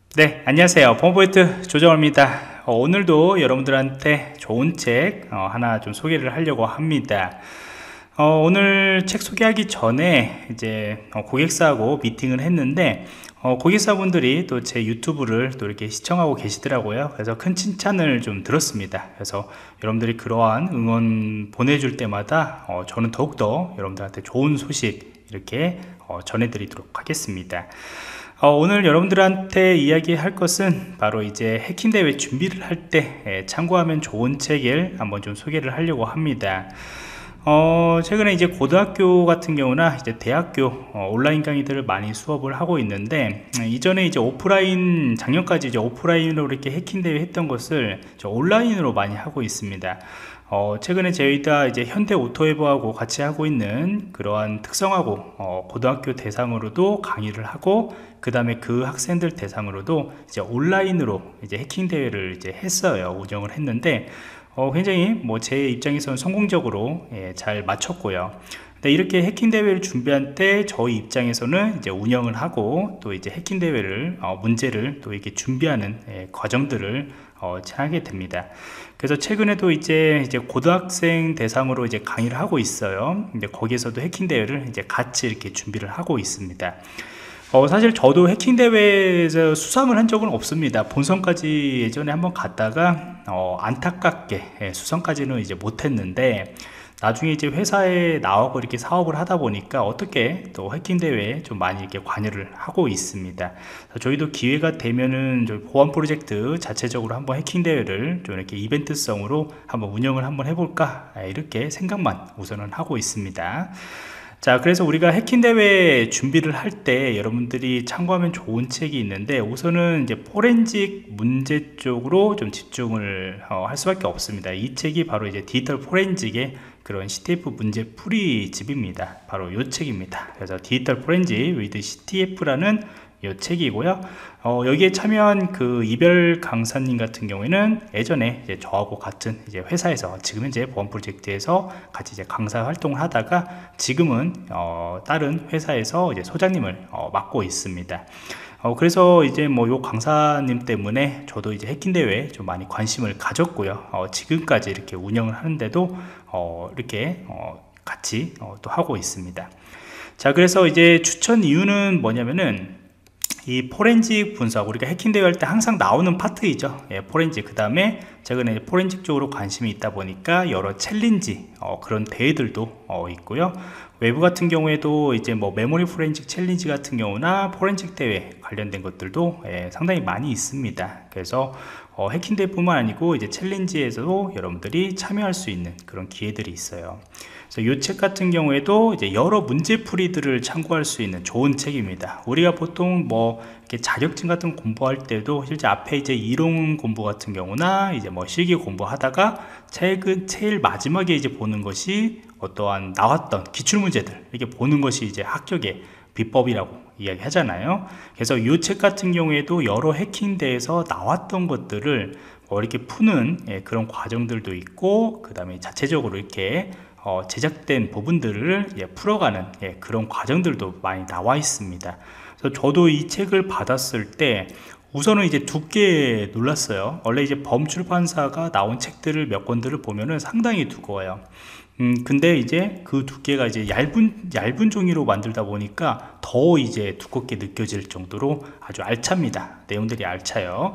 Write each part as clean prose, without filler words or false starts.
네, 안녕하세요. 펌포인트 조정호입니다. 오늘도 여러분들한테 좋은 책 하나 좀 소개를 하려고 합니다. 오늘 책 소개하기 전에 이제 고객사하고 미팅을 했는데 고객사분들이 또 제 유튜브를 또 이렇게 시청하고 계시더라고요. 그래서 큰 칭찬을 좀 들었습니다. 그래서 여러분들이 그러한 응원 보내줄 때마다 저는 더욱더 여러분들한테 좋은 소식 이렇게 전해드리도록 하겠습니다. 오늘 여러분들한테 이야기할 것은 바로 이제 해킹 대회 준비를 할 때 참고하면 좋은 책을 한번 좀 소개를 하려고 합니다. 최근에 이제 고등학교 같은 경우나 이제 대학교 온라인 강의들을 많이 수업을 하고 있는데, 이전에 이제 오프라인, 작년까지 이제 오프라인으로 이렇게 해킹 대회 했던 것을 온라인으로 많이 하고 있습니다. 최근에 저희가 이제 현대 오토웨버하고 같이 하고 있는 그러한 특성하고 고등학교 대상으로도 강의를 하고, 그 다음에 그 학생들 대상으로도 이제 온라인으로 이제 해킹 대회를 이제 했어요. 운영을 했는데 굉장히 뭐 제 입장에서는 성공적으로 잘 마쳤고요. 근데 이렇게 해킹 대회를 준비한 때 저희 입장에서는 이제 운영을 하고 또 이제 해킹 대회를 문제를 또 이렇게 준비하는 과정들을 하게 됩니다. 그래서 최근에도 이제 고등학생 대상으로 이제 강의를 하고 있어요. 근데 거기에서도 해킹 대회를 이제 같이 이렇게 준비를 하고 있습니다. 사실 저도 해킹 대회에서 수상을 한 적은 없습니다. 본선까지 예전에 한번 갔다가 안타깝게 수상까지는 이제 못했는데, 나중에 이제 회사에 나오고 이렇게 사업을 하다 보니까 어떻게 또 해킹 대회에 좀 많이 이렇게 관여를 하고 있습니다. 저희도 기회가 되면은 저희 보안 프로젝트 자체적으로 한번 해킹 대회를 좀 이렇게 이벤트성으로 한번 운영을 한번 해볼까, 이렇게 생각만 우선은 하고 있습니다. 자, 그래서 우리가 해킹 대회 준비를 할 때 여러분들이 참고하면 좋은 책이 있는데, 우선은 이제 포렌식 문제 쪽으로 좀 집중을 할 수밖에 없습니다. 이 책이 바로 이제 디지털 포렌식의 그런 CTF 문제 풀이 집입니다. 바로 이 책입니다. 그래서 디지털 포렌식 with CTF라는 이 책이고요. 여기에 참여한 그 이별 강사님 같은 경우에는 예전에 이제 저하고 같은 이제 회사에서, 지금 현재 보안 프로젝트에서 같이 이제 강사 활동을 하다가 지금은 다른 회사에서 이제 소장님을 맡고 있습니다. 그래서 이제 뭐 요 강사님 때문에 저도 이제 해킹 대회에 좀 많이 관심을 가졌고요. 지금까지 이렇게 운영을 하는데도 이렇게 같이 또 하고 있습니다. 자, 그래서 이제 추천 이유는 뭐냐면은, 이 포렌식 분석, 우리가 해킹 대회 할 때 항상 나오는 파트이죠. 포렌식. 그 다음에 최근에 포렌식 쪽으로 관심이 있다 보니까 여러 챌린지 그런 대회들도 있고요. 외부 같은 경우에도 이제 뭐 메모리 포렌식 챌린지 같은 경우나 포렌식 대회 관련된 것들도 상당히 많이 있습니다. 그래서 해킹 대회뿐만 아니고 이제 챌린지에서도 여러분들이 참여할 수 있는 그런 기회들이 있어요. 그래서 이 책 같은 경우에도 이제 여러 문제풀이들을 참고할 수 있는 좋은 책입니다. 우리가 보통 뭐 이렇게 자격증 같은 거 공부할 때도 실제 앞에 이제 이론 공부 같은 경우나 이제 뭐 실기 공부하다가 책은 제일 마지막에 이제 보는 것이 어떠한 나왔던 기출문제들, 이렇게 보는 것이 이제 합격의 비법이라고 이야기 하잖아요. 그래서 이 책 같은 경우에도 여러 해킹 대회에서 나왔던 것들을 이렇게 푸는 그런 과정들도 있고, 그 다음에 자체적으로 이렇게 제작된 부분들을 풀어가는 그런 과정들도 많이 나와 있습니다. 그래서 저도 이 책을 받았을 때 우선은 이제 두께에 놀랐어요. 원래 이제 범출판사가 나온 책들을 몇 권들을 보면은 상당히 두꺼워요. 근데 이제 그 두께가 이제 얇은 종이로 만들다 보니까 더 이제 두껍게 느껴질 정도로 아주 알찹니다. 내용들이 알차요.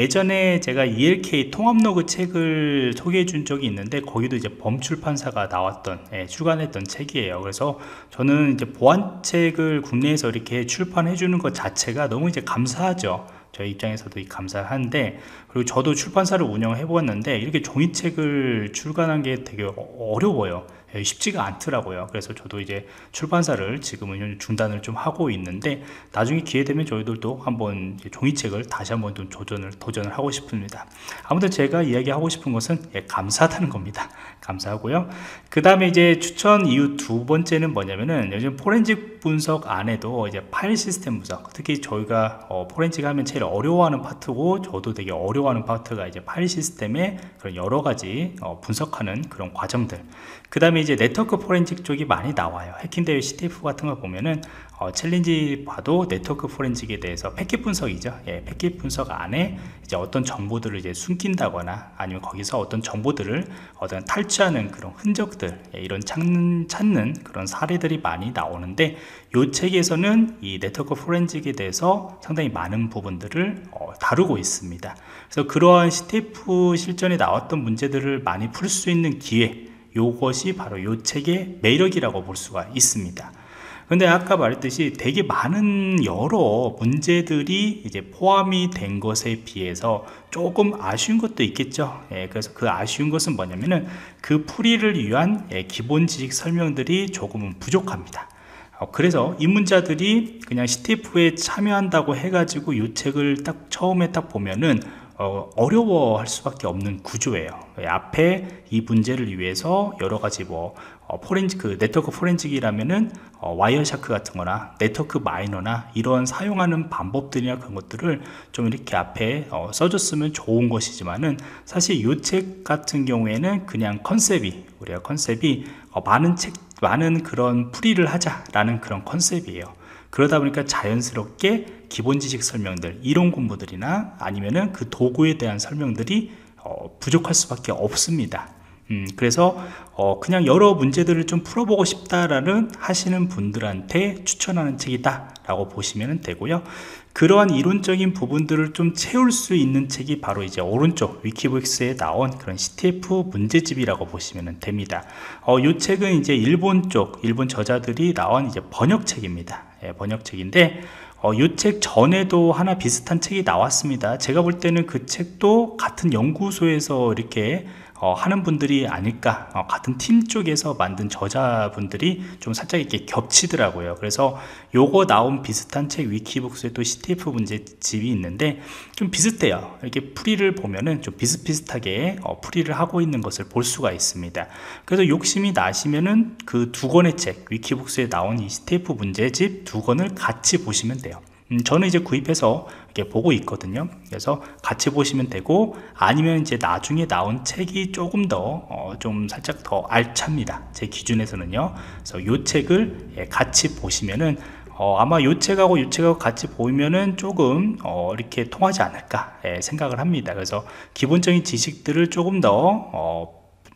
예전에 제가 ELK 통합로그 책을 소개해 준 적이 있는데, 거기도 이제 범출판사가 나왔던, 출간했던 책이에요. 그래서 저는 이제 보안책을 국내에서 이렇게 출판해 주는 것 자체가 너무 이제 감사하죠. 저희 입장에서도 감사한데, 그리고 저도 출판사를 운영해 보았는데 이렇게 종이책을 출간한 게 되게 어려워요. 쉽지가 않더라고요. 그래서 저도 이제 출판사를 지금은 중단을 좀 하고 있는데, 나중에 기회 되면 저희들도 한번 종이책을 다시 한번 좀 도전을 하고 싶습니다. 아무튼 제가 이야기하고 싶은 것은 감사하다는 겁니다. 감사하고요. 그 다음에 이제 추천 이유 두 번째는 뭐냐면은, 요즘 포렌식 분석 안에도 이제 파일 시스템 분석, 특히 저희가 포렌식 하면 제일 어려워하는 파트고, 저도 되게 어려워하는 파트가 이제 파일 시스템의 그런 여러 가지 분석하는 그런 과정들. 그 다음에 다음에 이제 네트워크 포렌식 쪽이 많이 나와요. 해킹대회 CTF 같은 거 보면은 챌린지 봐도 네트워크 포렌식에 대해서 패킷 분석이죠. 예, 패킷 분석 안에 이제 어떤 정보들을 이제 숨긴다거나 아니면 거기서 어떤 정보들을 어떤 탈취하는 그런 흔적들, 예, 이런 찾는 그런 사례들이 많이 나오는데, 이 책에서는 이 네트워크 포렌식에 대해서 상당히 많은 부분들을 다루고 있습니다. 그래서 그러한 CTF 실전에 나왔던 문제들을 많이 풀 수 있는 기회, 요것이 바로 이 책의 매력이라고 볼 수가 있습니다. 근데 아까 말했듯이 되게 많은 여러 문제들이 이제 포함이 된 것에 비해서 조금 아쉬운 것도 있겠죠. 예, 그래서 그 아쉬운 것은 뭐냐면은 그 풀이를 위한 기본 지식 설명들이 조금은 부족합니다. 그래서 입문자들이 그냥 CTF에 참여한다고 해가지고 이 책을 딱 처음에 딱 보면은 어려워할 수밖에 없는 구조예요. 앞에 이 문제를 위해서 여러가지 네트워크 포렌식이라면은 와이어샤크 같은 거나 네트워크 마이너나 이런 사용하는 방법들이나 그런 것들을 좀 이렇게 앞에 써줬으면 좋은 것이지만은, 사실 이 책 같은 경우에는 그냥 우리가 컨셉이 많은 그런 풀이를 하자라는 그런 컨셉이에요. 그러다 보니까 자연스럽게 기본 지식 설명들, 이론 공부들이나 아니면은 그 도구에 대한 설명들이 부족할 수밖에 없습니다. 그래서 그냥 여러 문제들을 좀 풀어보고 싶다라는 하시는 분들한테 추천하는 책이다 라고 보시면 되고요. 그러한 이론적인 부분들을 좀 채울 수 있는 책이 바로 이제 오른쪽 위키북스에 나온 그런 CTF 문제집이라고 보시면 됩니다. 이 책은 이제 일본 저자들이 나온 이제 번역책입니다. 예, 번역책인데 이 책 전에도 하나 비슷한 책이 나왔습니다. 제가 볼 때는 그 책도 같은 연구소에서 이렇게 하는 분들이 아닐까, 같은 팀 쪽에서 만든 저자분들이 좀 살짝 이렇게 겹치더라고요. 그래서 요거 나온 비슷한 책 위키북스에 또 CTF 문제집이 있는데 좀 비슷해요. 이렇게 풀이를 보면은 좀 비슷비슷하게 풀이를 하고 있는 것을 볼 수가 있습니다. 그래서 욕심이 나시면은 그 두 권의 책, 위키북스에 나온 이 CTF 문제집 두 권을 같이 보시면 돼요. 저는 이제 구입해서 이렇게 보고 있거든요. 그래서 같이 보시면 되고, 아니면 이제 나중에 나온 책이 조금 더 좀 살짝 더 알찹니다. 제 기준에서는요. 그래서 이 책을 같이 보시면은 아마 이 책하고 이 책하고 같이 보면은 조금 이렇게 통하지 않을까 생각을 합니다. 그래서 기본적인 지식들을 조금 더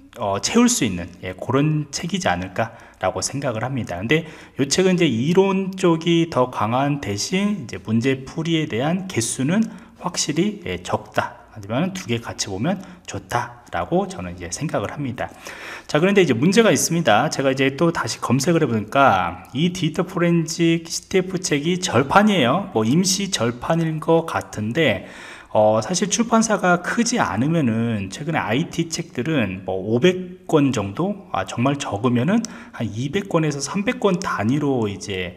채울 수 있는 그런 책이지 않을까 라고 생각을 합니다. 근데 이 책은 이제 이론 쪽이 더 강한 대신 이제 문제 풀이에 대한 개수는 확실히 적다. 하지만 두 개 같이 보면 좋다 라고 저는 이제 생각을 합니다. 자, 그런데 이제 문제가 있습니다. 제가 이제 또 다시 검색을 해보니까 이 디지털 포렌식 CTF 책이 절판이에요. 임시 절판인 것 같은데, 사실 출판사가 크지 않으면은 최근에 IT 책들은 500권 정도, 정말 적으면은 한 200권에서 300권 단위로 이제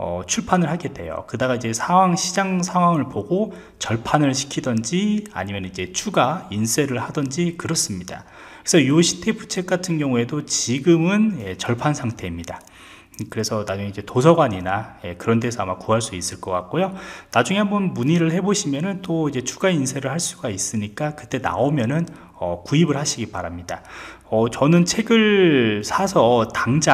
출판을 하게 돼요. 그다가 이제 시장 상황을 보고 절판을 시키던지 아니면 이제 추가 인쇄를 하던지 그렇습니다. 그래서 이 CTF 책 같은 경우에도 지금은 절판 상태입니다. 그래서 나중에 이제 도서관이나 그런 데서 아마 구할 수 있을 것 같고요. 나중에 한번 문의를 해보시면은 또 이제 추가 인쇄를 할 수가 있으니까 그때 나오면은 구입을 하시기 바랍니다. 저는 책을 사서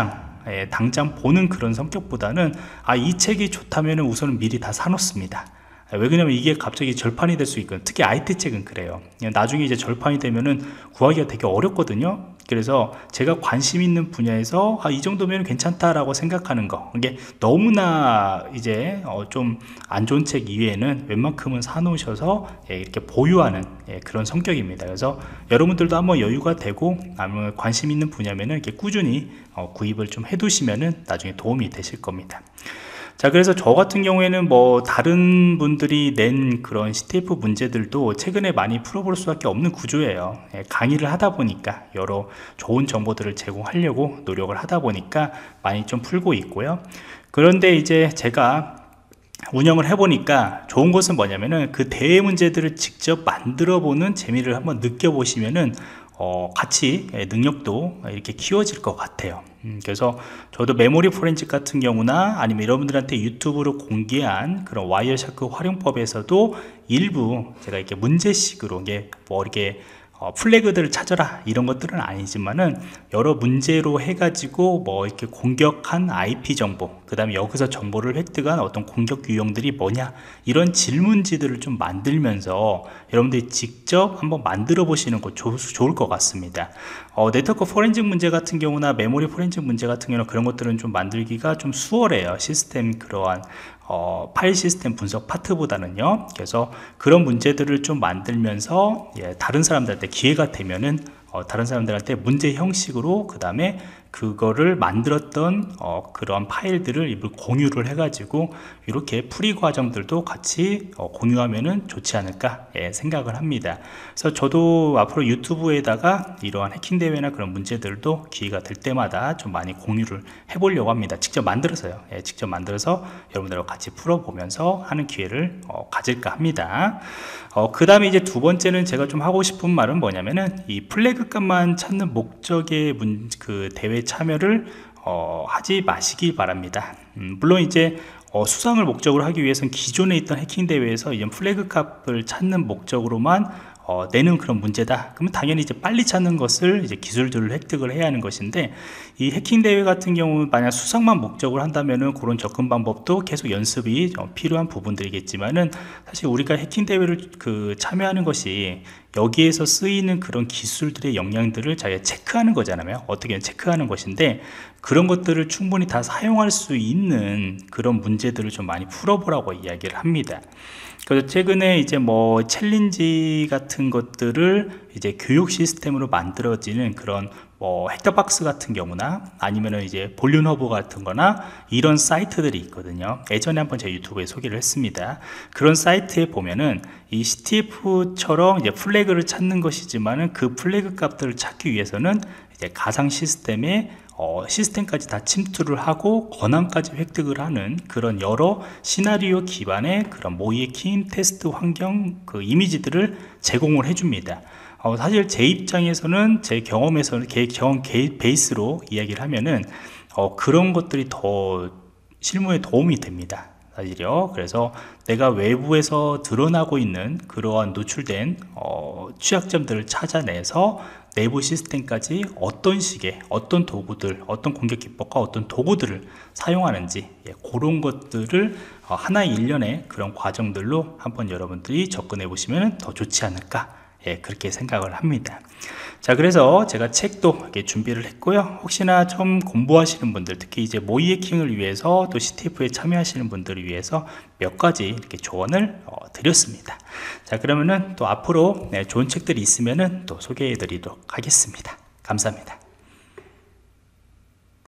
당장 보는 그런 성격보다는 이 책이 좋다면은 우선은 미리 다 사놓습니다. 왜 그러냐면 이게 갑자기 절판이 될 수 있거든요. 특히 IT 책은 그래요. 나중에 이제 절판이 되면은 구하기가 되게 어렵거든요. 그래서 제가 관심 있는 분야에서 이 정도면 괜찮다라고 생각하는 거, 이게 너무나 이제 좀 안 좋은 책 이외에는 웬만큼은 사놓으셔서 이렇게 보유하는 그런 성격입니다. 그래서 여러분들도 한번 여유가 되고 아니면 관심 있는 분야면은 이렇게 꾸준히 구입을 좀 해두시면은 나중에 도움이 되실 겁니다. 자, 그래서 저 같은 경우에는 다른 분들이 낸 그런 CTF 문제들도 최근에 많이 풀어볼 수밖에 없는 구조예요. 강의를 하다 보니까 여러 좋은 정보들을 제공하려고 노력을 하다 보니까 많이 좀 풀고 있고요. 그런데 이제 제가 운영을 해보니까 좋은 것은 뭐냐면은 그 대회 문제들을 직접 만들어 보는 재미를 한번 느껴보시면은 같이 능력도 이렇게 키워질 것 같아요. 그래서 저도 메모리 포렌식 같은 경우나 아니면 여러분들한테 유튜브로 공개한 그런 와이어샤크 활용법에서도 일부 제가 이렇게 문제식으로 이렇게 플래그들을 찾아라 이런 것들은 아니지만은 여러 문제로 해가지고 뭐 이렇게 공격한 IP 정보, 그 다음에 여기서 정보를 획득한 어떤 공격 유형들이 뭐냐, 이런 질문지들을 좀 만들면서 여러분들이 직접 한번 만들어 보시는 거 좋을 것 같습니다. 네트워크 포렌식 문제 같은 경우나 메모리 포렌식 문제 같은 경우는 그런 것들은 좀 만들기가 좀 수월해요. 시스템 그러한 파일 시스템 분석 파트보다는요. 그래서 그런 문제들을 좀 만들면서 다른 사람들한테 기회가 되면은 다른 사람들한테 문제 형식으로 그 다음에 그거를 만들었던 그런 파일들을 공유를 해가지고 이렇게 풀이 과정들도 같이 공유하면은 좋지 않을까 생각을 합니다. 그래서 저도 앞으로 유튜브에다가 이러한 해킹 대회나 그런 문제들도 기회가 될 때마다 좀 많이 공유를 해보려고 합니다. 직접 만들어서요. 직접 만들어서 여러분들과 같이 풀어보면서 하는 기회를 가질까 합니다. 그 다음에 이제 두 번째는 제가 좀 하고 싶은 말은 뭐냐면은 이 플래그 값만 찾는 목적의 그 대회 참여를 하지 마시기 바랍니다. 물론 이제 수상을 목적으로 하기 위해서는 기존에 있던 해킹 대회에서 이런 플래그 값을 찾는 목적으로만 내는 그런 문제다. 그러면 당연히 이제 빨리 찾는 것을 이제 기술들을 획득을 해야 하는 것인데, 이 해킹 대회 같은 경우 만약 수상만 목적으로 한다면은 그런 접근 방법도 계속 연습이 필요한 부분들이겠지만은, 사실 우리가 해킹 대회를 참여하는 것이 여기에서 쓰이는 그런 기술들의 역량들을 자기가 체크하는 거잖아요. 어떻게 체크하는 것인데, 그런 것들을 충분히 다 사용할 수 있는 그런 문제들을 좀 많이 풀어보라고 이야기를 합니다. 그래서 최근에 이제 뭐 챌린지 같은 것들을 이제 교육 시스템으로 만들어지는 그런 뭐 헥터박스 같은 경우나 아니면은 이제 볼륨 허브 같은 거나 이런 사이트들이 있거든요. 예전에 한번 제 유튜브에 소개를 했습니다. 그런 사이트에 보면은 이 CTF처럼 이제 플래그를 찾는 것이지만은 그 플래그 값들을 찾기 위해서는 이제 가상 시스템에 시스템까지 다 침투를 하고 권한까지 획득을 하는 그런 여러 시나리오 기반의 그런 모이에킹 테스트 환경 그 이미지들을 제공을 해줍니다. 사실 제 입장에서는 제 경험에서는 경험 베이스로 이야기를 하면은 그런 것들이 더 실무에 도움이 됩니다. 사실요. 그래서 내가 외부에서 드러나고 있는 그러한 노출된 취약점들을 찾아내서 내부 시스템까지 어떤 식의 어떤 도구들, 어떤 공격 기법과 어떤 도구들을 사용하는지 그런 것들을 하나의 일련의 그런 과정들로 한번 여러분들이 접근해 보시면 더 좋지 않을까, 그렇게 생각을 합니다. 자, 그래서 제가 책도 이렇게 준비를 했고요. 혹시나 처음 공부하시는 분들, 특히 이제 모의 해킹을 위해서 또 CTF에 참여하시는 분들을 위해서 몇 가지 이렇게 조언을 드렸습니다. 자, 그러면은 또 앞으로 좋은 책들이 있으면은 또 소개해 드리도록 하겠습니다. 감사합니다.